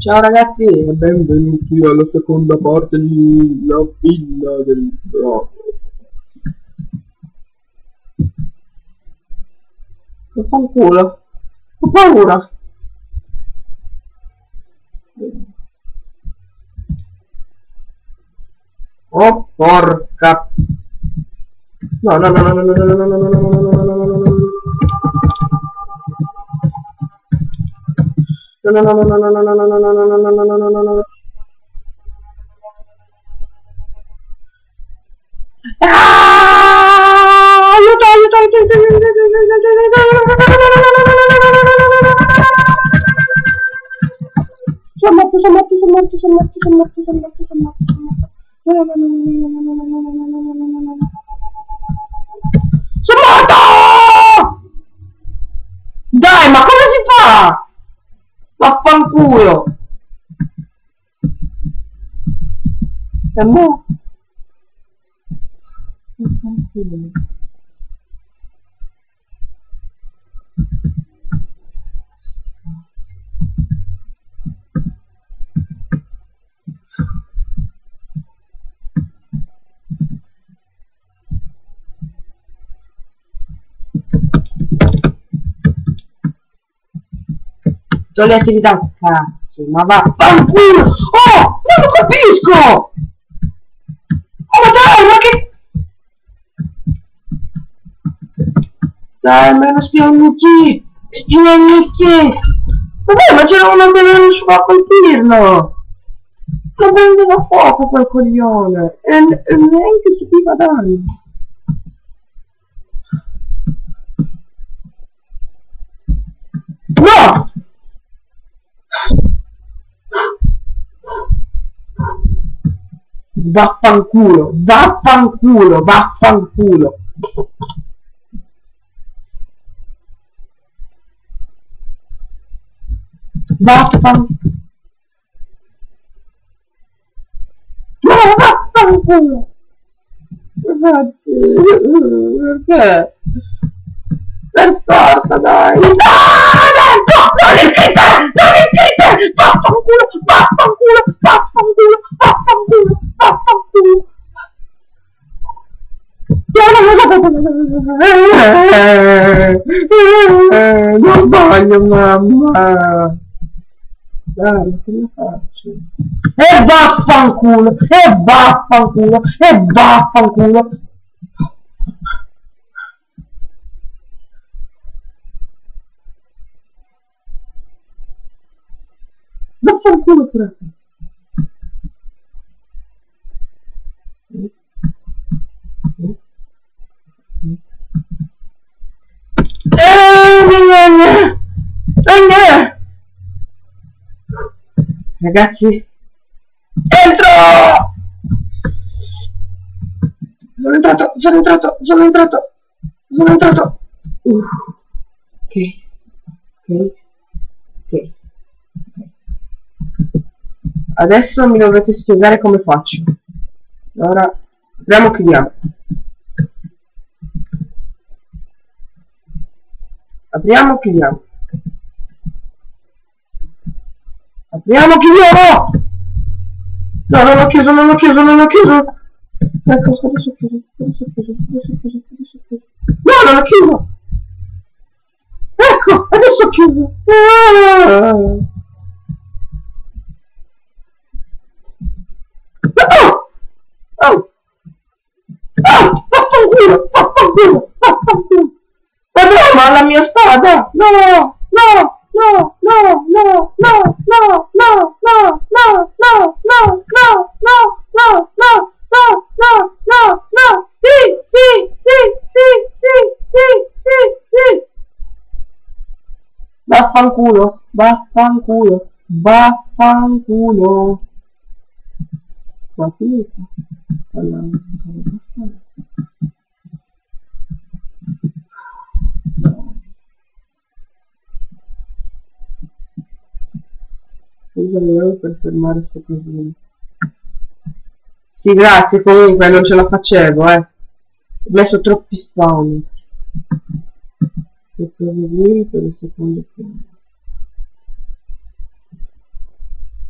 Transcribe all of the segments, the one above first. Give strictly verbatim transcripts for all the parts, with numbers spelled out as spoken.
Ciao ragazzi e benvenuti alla seconda parte di La Villa del Drago. Che fanculo, ho paura. Oh porca. No no no no no no no no no no no no no no no no no. No no no no no no no no no no no no no no no no no. Ah! Aiuto, aiuto, aiuto, aiuto, aiuto, sono morto, sono morto, sono morto, sono morto, sono morto, sono morto, sono morto, sono morto. Sono morto! Dai, ma come si fa? Vaffanculo! E mo? Vaffanculo. Ho le attività, cazzo, ma vaffanculo! Oh! Non lo capisco! Oh dai, ma che... Dai, ma è uno spionicchi! Spionicchi! Vabbè, ma c'era uno che non riusciva a colpirlo! Non prendeva fuoco quel coglione! E, e neanche subiva danni! No! Vaffanculo, vaffanculo, vaffanculo. Vaffanculo. No, vaffanculo. Ragazzi, perché? Per scorta, dai. No, no, no, non iscritte, non iscritte. Vaffanculo, vaffanculo, vaffanculo, vaffanculo, vaffanculo. Non voglio, mamma. Dai, che ne faccio? E vaffanculo, e vaffanculo, e vaffanculo. Vaffanculo pure. Ragazzi, entro! Sono entrato, sono entrato, sono entrato, sono entrato. Uh. Ok, ok, ok. Adesso mi dovrete spiegare come faccio. Allora, apriamo e chiudiamo. Apriamo e chiudiamo. Apriamo, chiudiamo! No, non ho chiuso, non ho chiuso, non ho chiuso! Ecco, adesso ho chiuso, adesso ho chiuso, adesso ho chiuso, adesso ho chiuso. No, non ho chiuso! Ecco, adesso ho chiuso! Ah! Oh! Oh! Oh! Vaffanculo! Vaffanculo! Vaffanculo! Guarda, ma la mia spada! No! No! No, no, no, no, no, no, no, no, no, no, no, no, no, no, no, no, no, no, sì, sì, sì, sì, sì, sì, sì, sì. Vaffanculo, vaffanculo, vaffanculo. Qua finita. Allora, Scusa per fermare questo casino. Sì, grazie, comunque non ce la facevo, eh. Ho messo troppi spawn. Per proseguire per il secondo piano.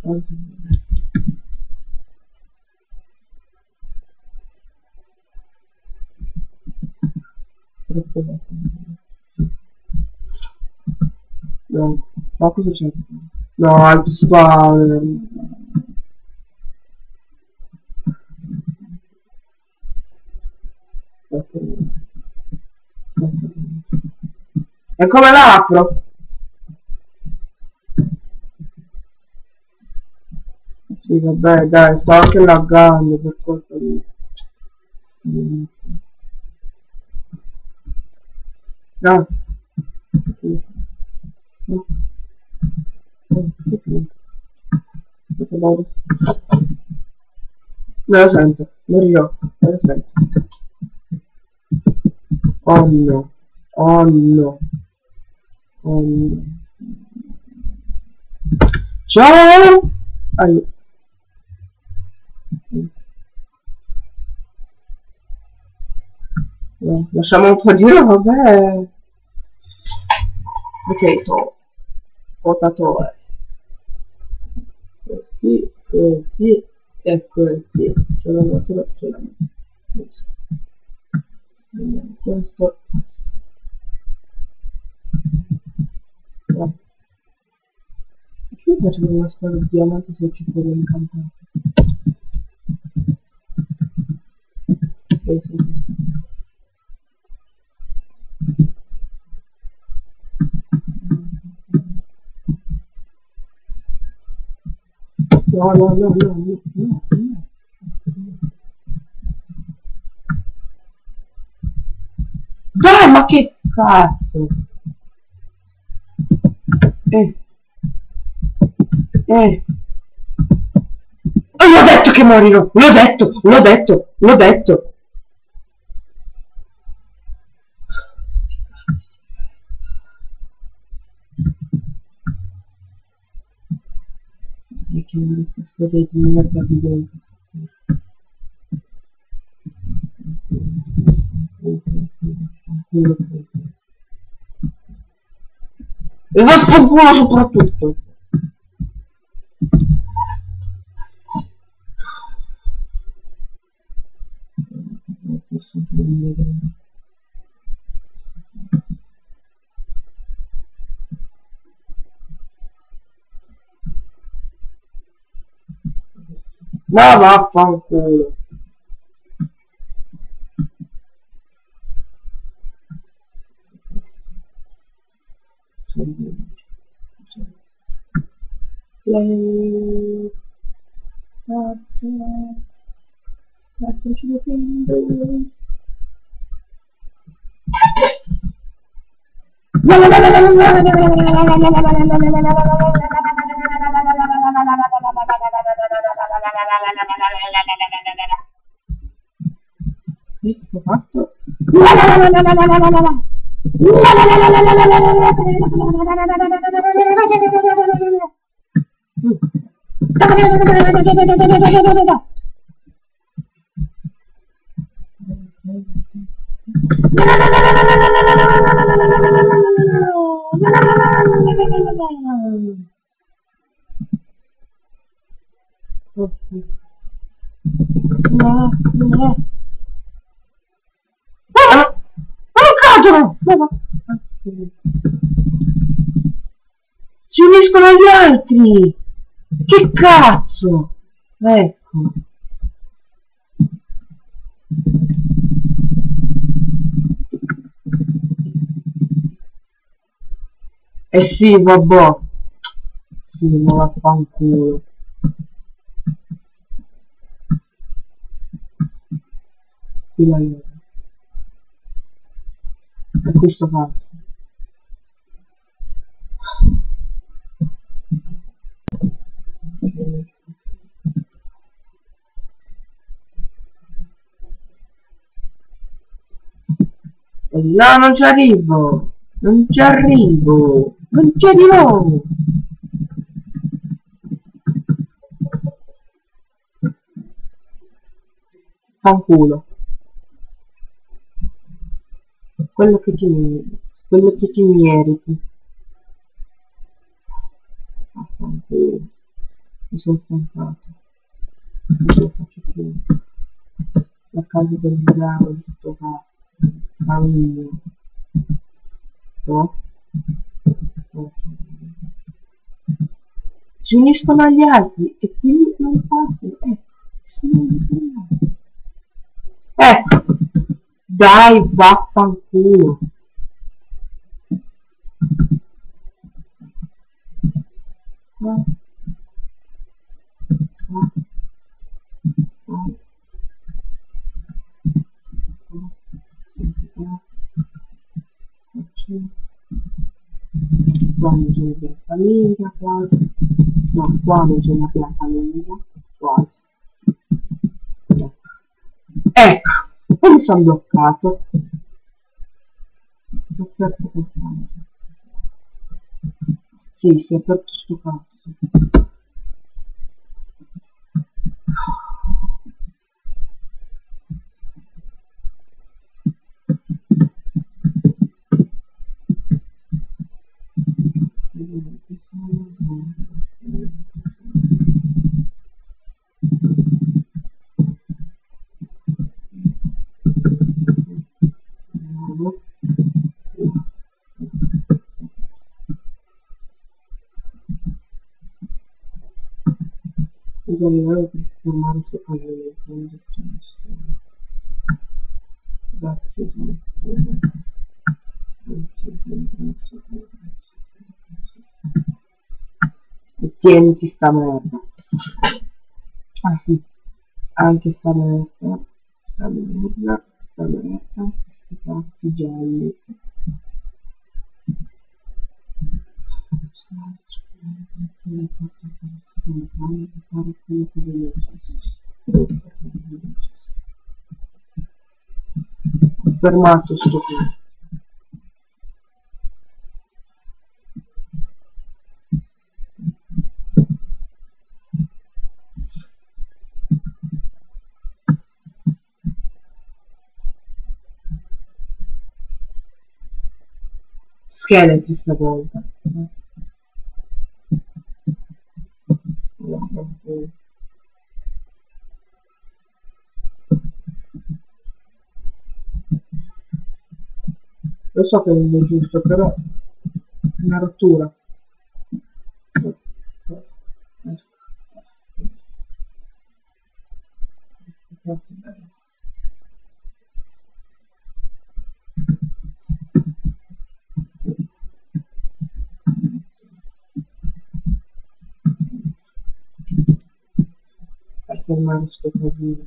No, ma cosa c'è? No, anti-spawner. E come la apro? Sì, vabbè, dai, sto anche laggando per colpa di... No. No. Me lo sento, non riesco, me lo sento. Oh no, oh no, oh no. Ciao! Aiuto. No, lasciamo un po' di roba. Potato, potatore. Così, così e così. Ce la metto, ce la metto. Questo, questo, questo. No. Perché io faccio una spada di diamante se ci può incantare? No, no, no, no, no, no, no. Dai, ma che cazzo? Eh. Eh. L'ho detto che morirò! L'ho detto! L'ho detto! L'ho detto! E che questa serie di merda di dentro. E vaffanculo soprattutto! Ma vaffanculo! Play. Ho fatto? No, no. Non cadono! Si uniscono agli altri! Che cazzo! Ecco. Eh sì, vabbè. Sì, ma vaffanculo. Qui la io. E questo cazzo. No, non ci arrivo! Non ci arrivo! Non ci arrivo! Fanculo. Quello che ti... quello che ti meriti. Fanculo. mi sono stancato, non ce la faccio più. La casa del diavolo, sto cazzo, famiglia. No? Si uniscono agli altri e quindi non passano, ecco, sono determinati. Ecco, dai, vaffanculo. Ah. Ah. Ah. Qua non c'è una bella famiglia, quasi. No, qua non c'è una bella famiglia, quasi. Ecco, poi mi sono bloccato. Si è aperto col cane. Sì, si è aperto sto cazzo. Bisogna per fermare se cose quando c'è grazie di e tieniti sta merda. Ah sì, anche sta merda, sta merda, sta merda, questi cazzi gialli. Ho fermato sto cazzo. Scheletri stavolta. Lo so che non è giusto, però una rottura. Per fermare sto casino.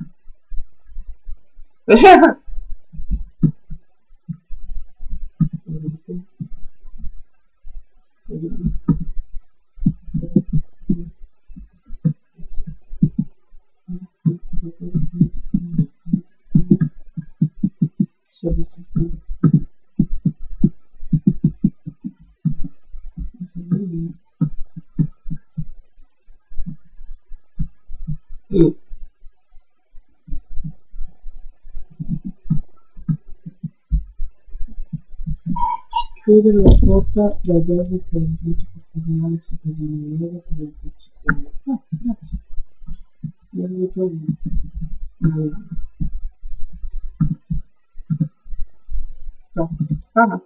Mm. Chiudere la porta da dove si è entrato per fermare su casino nero per il secondo. Ah, grazie. Non avevo già visto. Allora. No. Ah no.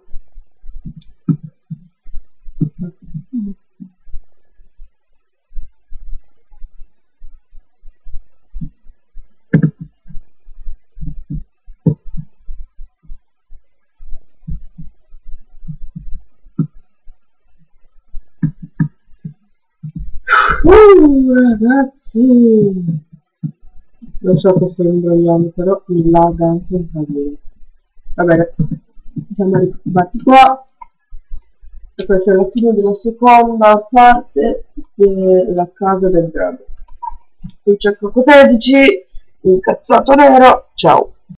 Uh, ragazzi, lo so che sto imbrogliando, però mi laga anche un casino. Va bene, siamo arrivati qua e questa è la fine della seconda parte della casa del drago. Qui c'è Coco tredici, incazzato nero, ciao.